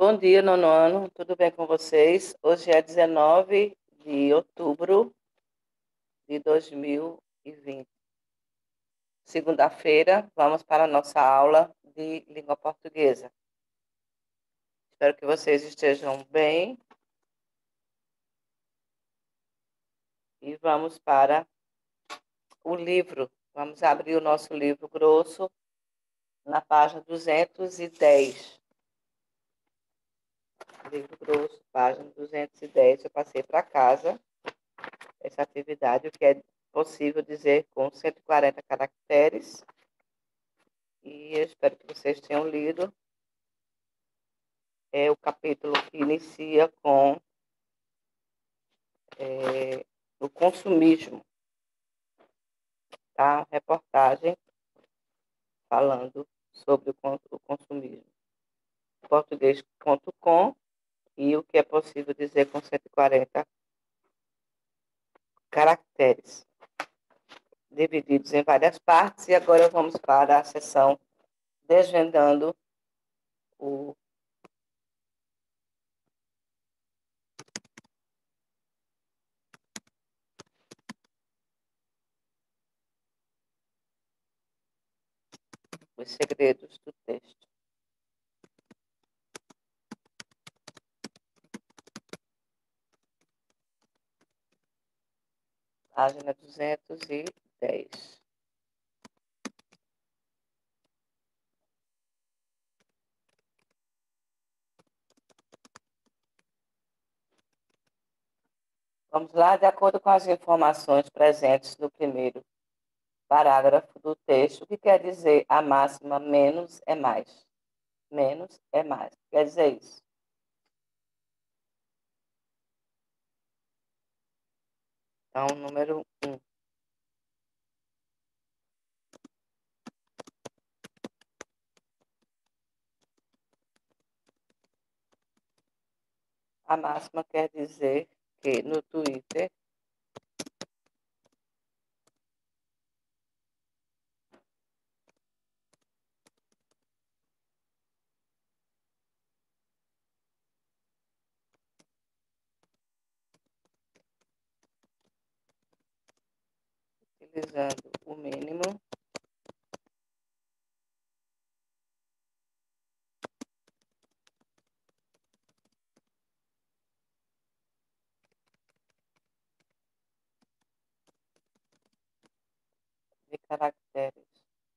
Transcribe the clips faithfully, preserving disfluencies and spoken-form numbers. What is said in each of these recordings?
Bom dia, nono ano, tudo bem com vocês? Hoje é dezenove de outubro de dois mil e vinte. Segunda-feira, vamos para a nossa aula de língua portuguesa. Espero que vocês estejam bem. E vamos para o livro. Vamos abrir o nosso livro grosso na página duzentos e dez. Livro grosso, página duzentos e dez. Eu passei para casa essa atividade, o que é possível dizer com cento e quarenta caracteres. E eu espero que vocês tenham lido. É o capítulo que inicia com é, o consumismo, tá? Reportagem falando sobre o, o consumismo. português ponto com e o que é possível dizer com cento e quarenta caracteres, divididos em várias partes. E agora vamos para a sessão Desvendando o os segredos do texto. Página duzentos e dez. Vamos lá, de acordo com as informações presentes no primeiro parágrafo do texto, o que quer dizer a máxima menos é mais? Menos é mais. Quer dizer isso? Então, número um. A máxima quer dizer que no Twitter utilizando o mínimo de caracteres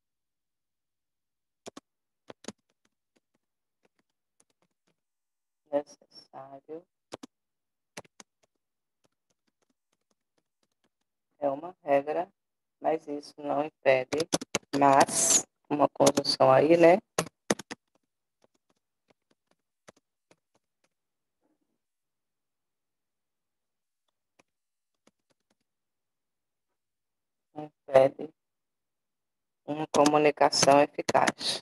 necessário é uma regra, mas isso não impede, mas, uma conjunção aí, né? Impede uma comunicação eficaz.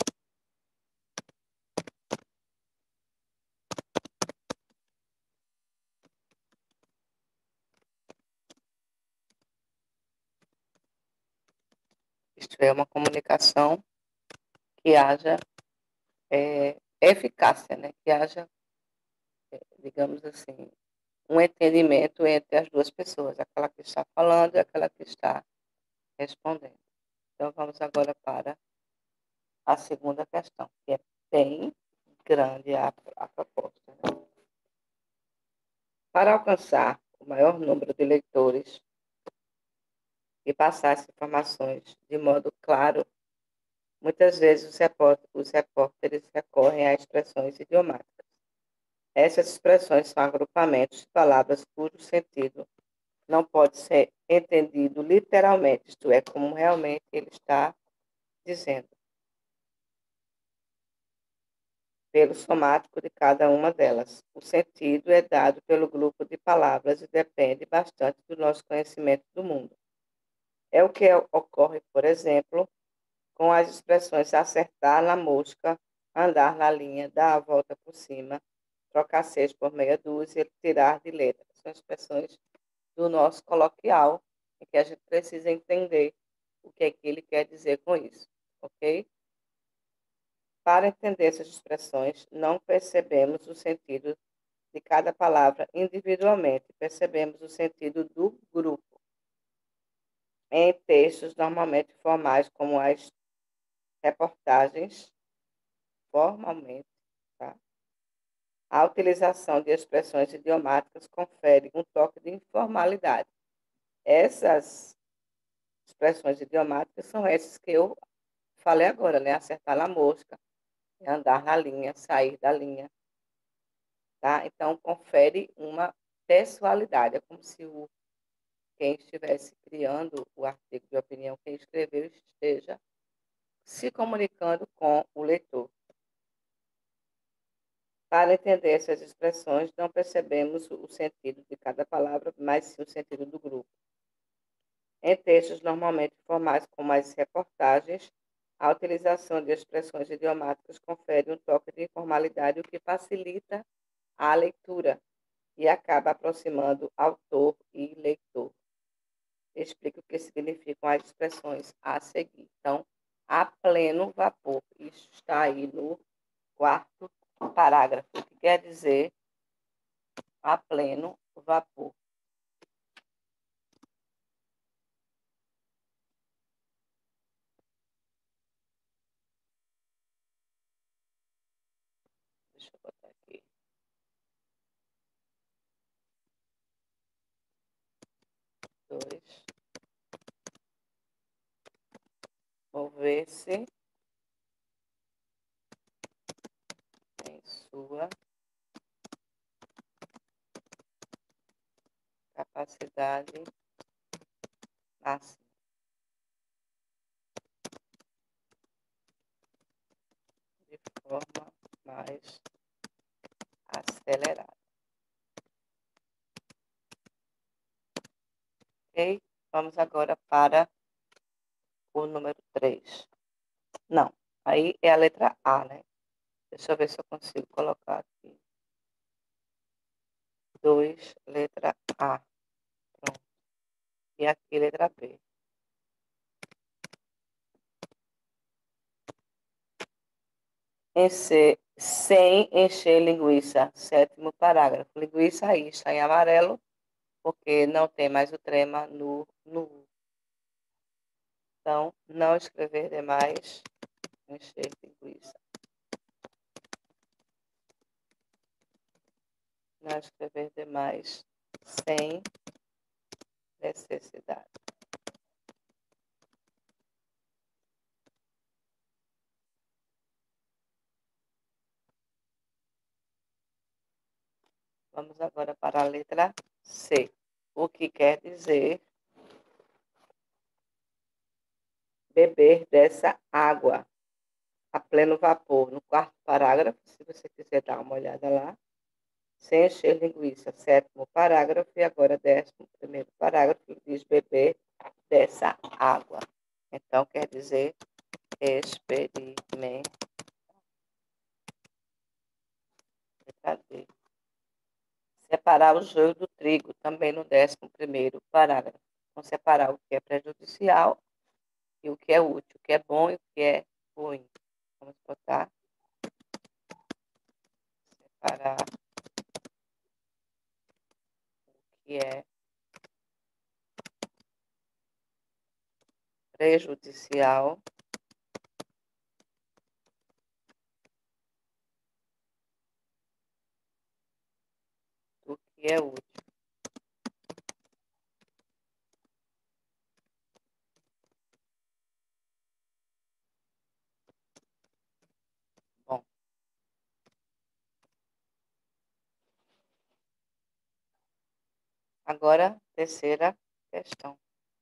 Isto é, uma comunicação que haja é, eficácia, né? Que haja, é, digamos assim, um entendimento entre as duas pessoas, aquela que está falando e aquela que está respondendo. Então, vamos agora para a segunda questão, que é bem grande a, a proposta. Né? Para alcançar o maior número de leitores e passar as informações de modo claro, muitas vezes os repórteres, os repórteres recorrem a expressões idiomáticas. Essas expressões são agrupamentos de palavras cujo sentido não pode ser entendido literalmente, isto é, como realmente ele está dizendo, pelo somático de cada uma delas. O sentido é dado pelo grupo de palavras e depende bastante do nosso conhecimento do mundo. É o que ocorre, por exemplo, com as expressões acertar na mosca, andar na linha, dar a volta por cima, trocar seis por meia dúzia, tirar de letra. São expressões do nosso coloquial, em que a gente precisa entender o que é que ele quer dizer com isso, ok? Para entender essas expressões, não percebemos o sentido de cada palavra individualmente, percebemos o sentido do grupo. Em textos normalmente formais, como as reportagens, formalmente, tá? A utilização de expressões idiomáticas confere um toque de informalidade. Essas expressões idiomáticas são essas que eu falei agora, né? Acertar na mosca, andar na linha, sair da linha, tá? Então, confere uma pessoalidade. É como se o, quem estivesse criando o artigo de opinião, quem escreveu, esteja se comunicando com o leitor. Para entender essas expressões, não percebemos o sentido de cada palavra, mas sim o sentido do grupo. Em textos normalmente formais, como as reportagens, a utilização de expressões idiomáticas confere um toque de informalidade, o que facilita a leitura e acaba aproximando autor e leitor. Explica o que significam as expressões a seguir. Então, a pleno vapor. Isso está aí no quarto parágrafo, que quer dizer a pleno vapor. Deixa eu botar aqui. Dois. Mover-se em sua capacidade máxima. De forma mais acelerada. Ok? Vamos agora para o número três. Não, aí é a letra A, né? Deixa eu ver se eu consigo colocar aqui. dois, letra A. Pronto. E aqui, letra B. Encher, sem encher linguiça. Sétimo parágrafo. Linguiça aí está em amarelo, porque não tem mais o trema no, no. Então, não escrever demais, encher linguiça. Não escrever demais, sem necessidade. Vamos agora para a letra C, o que quer dizer beber dessa água a pleno vapor. No quarto parágrafo, se você quiser dar uma olhada lá, sem encher linguiça, sétimo parágrafo, e agora décimo primeiro parágrafo, diz beber dessa água. Então, quer dizer experimentar. Separar o joio do trigo, também no décimo primeiro parágrafo. Então, separar o que é prejudicial e o que é útil, o que é bom e o que é ruim. Vamos botar. Separar o que é prejudicial do que é útil. Bom. Agora, terceira questão.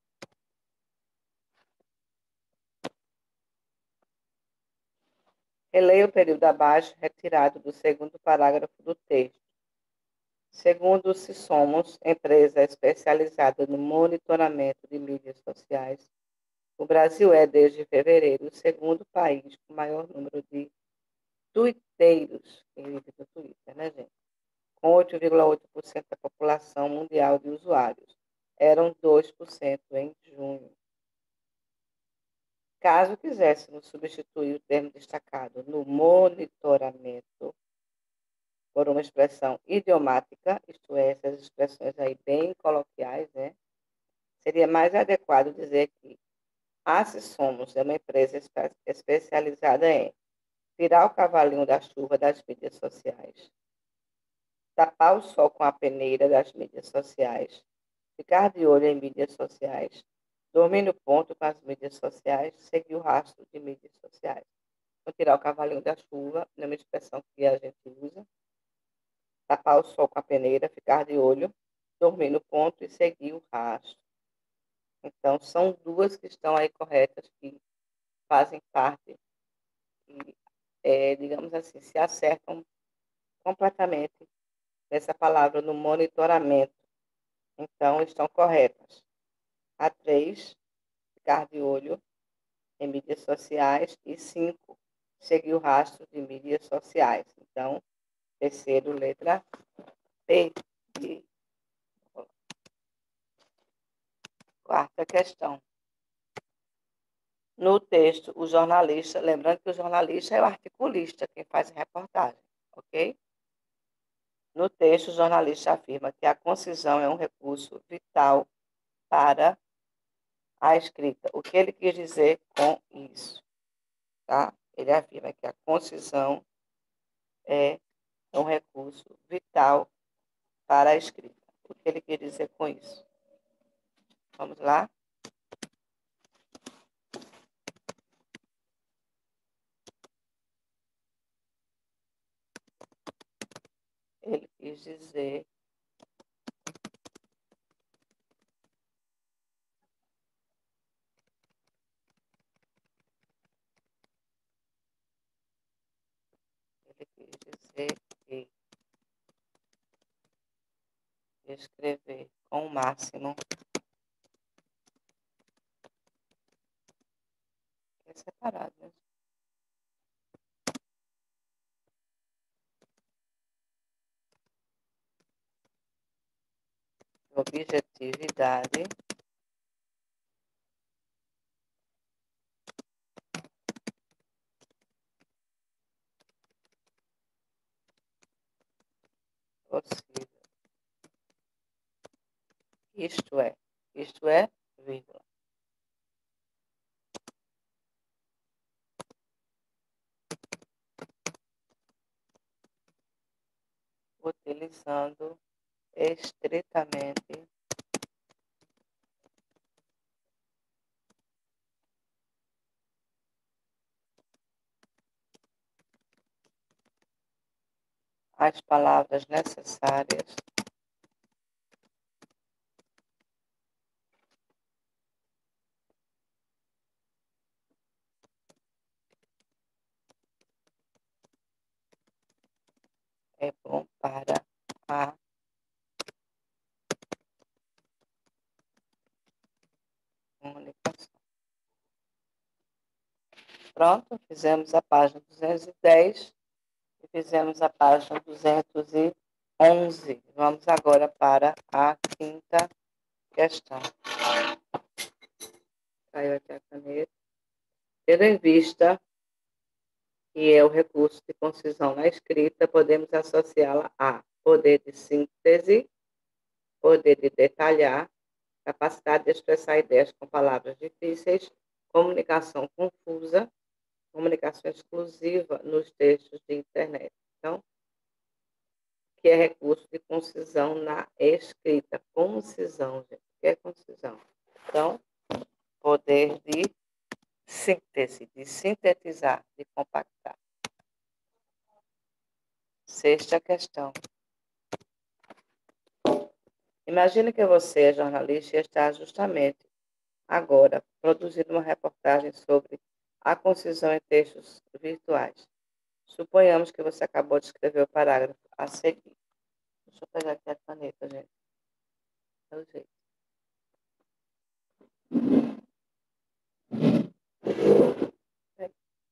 Releia o período abaixo, retirado do segundo parágrafo do texto. Segundo se somos empresa especializada no monitoramento de mídias sociais, o Brasil é, desde fevereiro, o segundo país com maior número de tuiteiros, quem vive do Twitter, né, gente? Com oito vírgula oito por cento da população mundial de usuários. Eram dois por cento em junho. Caso quiséssemos substituir o termo destacado no monitoramento por uma expressão idiomática, isto é, essas expressões aí bem coloquiais, né? Seria mais adequado dizer que a Se Somos é uma empresa espe- especializada em tirar o cavalinho da chuva das mídias sociais, tapar o sol com a peneira das mídias sociais, ficar de olho em mídias sociais, dormir no ponto com as mídias sociais, seguir o rastro de mídias sociais. Então, tirar o cavalinho da chuva, é uma expressão que a gente usa, tapar o sol com a peneira, ficar de olho, dormir no ponto e seguir o rastro. Então, são duas que estão aí corretas, que fazem parte, e, é, digamos assim, se acertam completamente nessa palavra no monitoramento. Então, estão corretas. A três, ficar de olho em mídias sociais. E cinco, seguir o rastro de mídias sociais. Então, terceiro, letra P. E quarta questão. No texto, o jornalista, lembrando que o jornalista é o articulista, quem faz a reportagem, ok? No texto, o jornalista afirma que a concisão é um recurso vital para a escrita. O que ele quis dizer com isso? Tá? Ele afirma que a concisão é um recurso vital para a escrita. O que ele quer dizer com isso? Vamos lá? Ele quis dizer ele quis dizer que escrever com o máximo é separado, né? Objetividade possível. Isto é, isto é, vírgula, utilizando estritamente as palavras necessárias é bom para a comunicação. Pronto, fizemos a página duzentos e dez e fizemos a página duzentos e onze. Vamos agora para a quinta questão. Caiu aqui a caneta. Tendo em vista que é o recurso de concisão na escrita, podemos associá-la a poder de síntese, poder de detalhar, capacidade de expressar ideias com palavras difíceis, comunicação confusa, comunicação exclusiva nos textos de internet. Então, que é recurso de concisão na escrita. Concisão, gente. O que é concisão? Então, poder de síntese, de sintetizar, de compactar. Sexta questão. Imagine que você é jornalista e está justamente agora produzindo uma reportagem sobre a concisão em textos virtuais. Suponhamos que você acabou de escrever o parágrafo a seguir. Deixa eu pegar aqui a caneta, gente. É o jeito. É,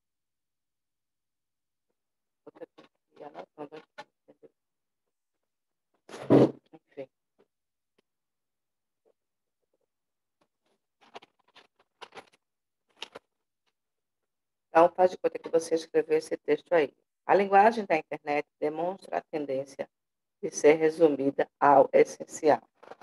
vou ter que ir anotando aqui. Enfim. faz de conta que você escreveu esse texto aí. A linguagem da internet demonstra a tendência de ser resumida ao essencial.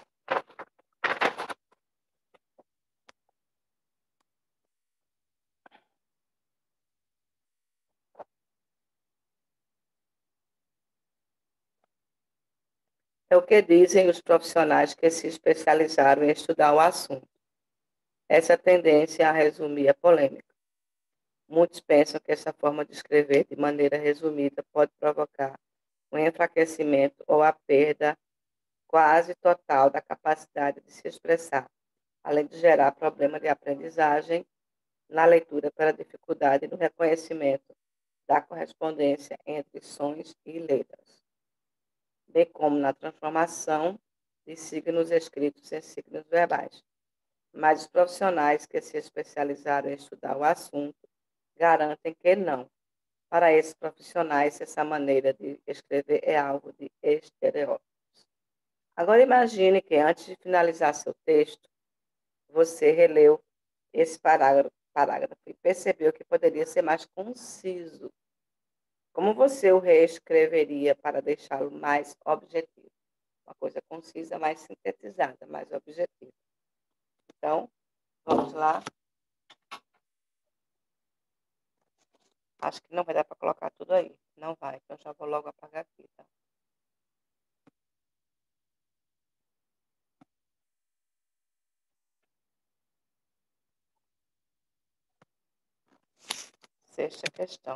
É o que dizem os profissionais que se especializaram em estudar o assunto. Essa tendência a resumir é polêmica. Muitos pensam que essa forma de escrever de maneira resumida pode provocar um enfraquecimento ou a perda quase total da capacidade de se expressar, além de gerar problema de aprendizagem na leitura pela dificuldade no reconhecimento da correspondência entre sons e letras, bem como na transformação de signos escritos em signos verbais. Mas os profissionais que se especializaram em estudar o assunto garantem que não. Para esses profissionais, essa maneira de escrever é algo de estereótipo. Agora imagine que antes de finalizar seu texto, você releu esse parágrafo, parágrafo e percebeu que poderia ser mais conciso. Como você o reescreveria para deixá-lo mais objetivo? Uma coisa concisa, mais sintetizada, mais objetiva. Então, vamos lá. Acho que não vai dar para colocar tudo aí. Não vai, então já vou logo apagar aqui, tá? Sexta questão.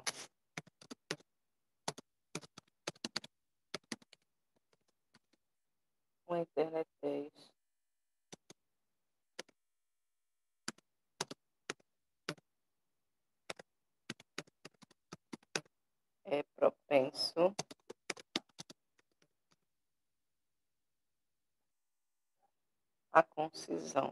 O internetês é propenso à concisão.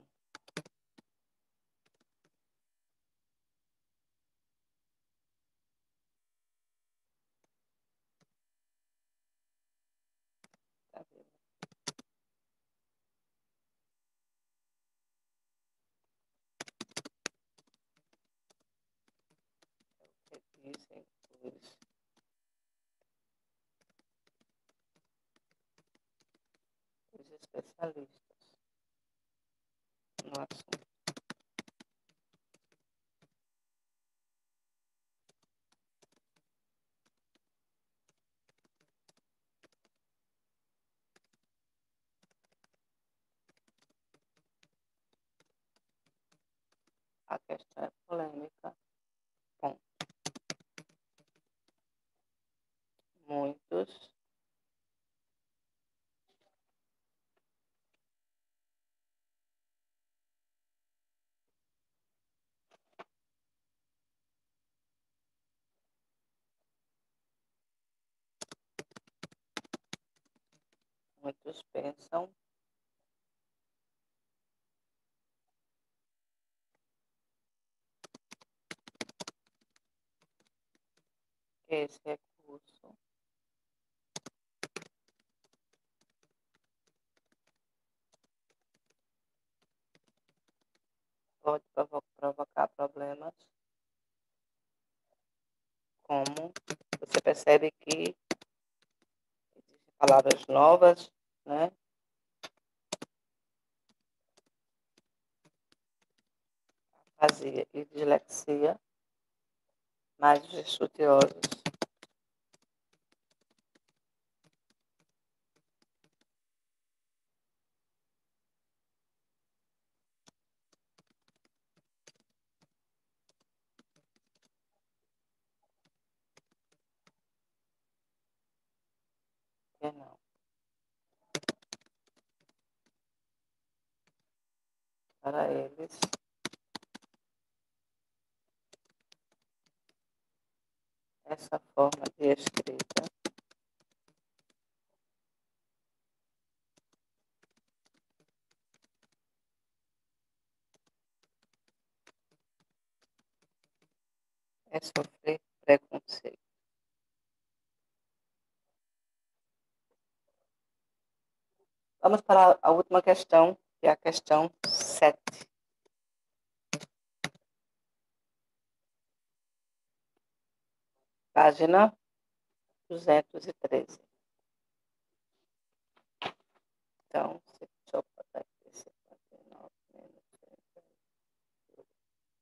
Tá vendo? É o que dizem os, os especialistas no assunto. A questão é polêmica. Bom, muitos muitos pensam que esse recurso pode provo provocar problemas, como você percebe que existem palavras novas, né? Afasia e dislexia, mas os estudiosos que não. Para eles, essa forma de escrita é sofrer preconceito. Vamos para a última questão, que é a questão sete. Página duzentos e treze. Então, deixa eu botar aqui cinquenta e nove menos trinta e dois.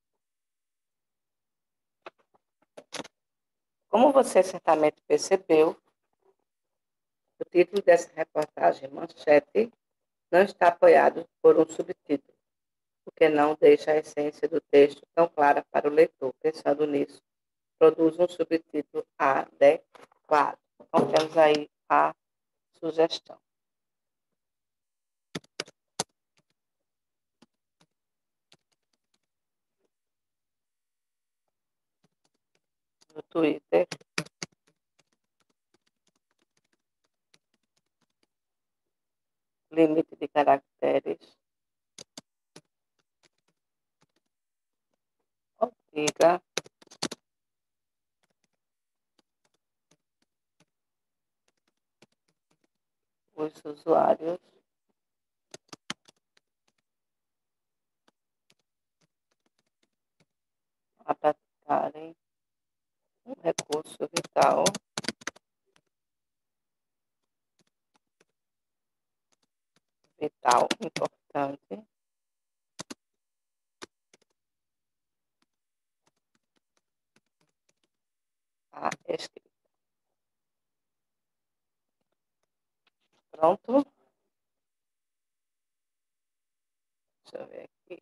Como você certamente percebeu, o título dessa reportagem manchete não está apoiado por um subtítulo, o que não deixa a essência do texto tão clara para o leitor. Pensando nisso, produz um subtítulo adequado. Então, temos aí a sugestão. No Twitter, limite de caracteres obriga os usuários a praticarem um recurso vital vital importante a escrita. Pronto? Deixa eu ver aqui.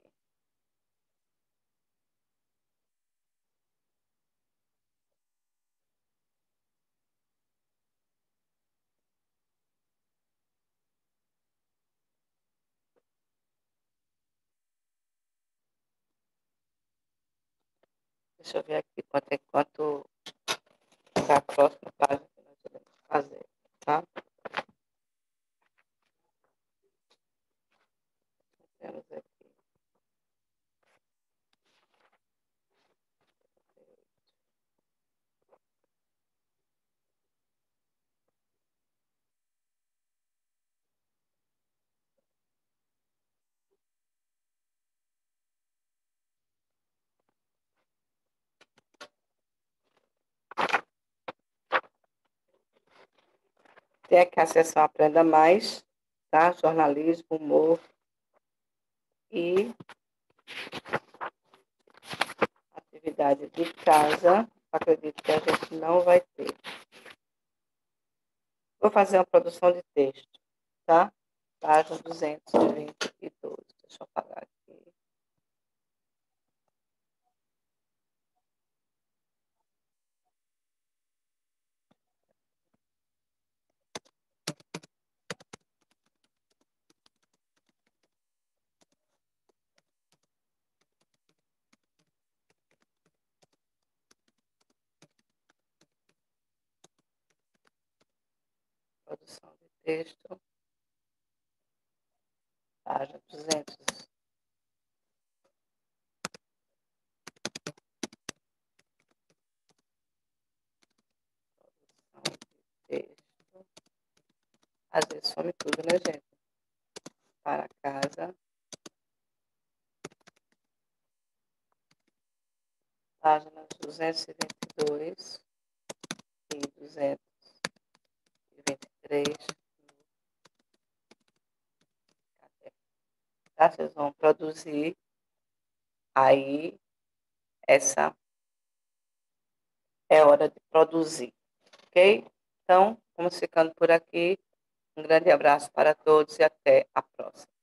Deixa eu ver aqui quanto é quanto é a próxima página que nós iremos fazer, tá? Temos aqui. Tem aqui a seção Aprenda Mais, tá? Jornalismo, humor e atividade de casa. Acredito que a gente não vai ter. Vou fazer uma produção de texto, tá? Página duzentos e vinte e dois. Deixa eu apagar aqui. Produção de texto. Página duzentos. Produção de texto. Às vezes some tudo, né, gente? Para casa. Páginas duzentos e vinte e dois e duzentos e vinte e três. Tá? Vocês vão produzir aí essa é hora de produzir, ok? Então, vamos ficando por aqui. Um grande abraço para todos e até a próxima.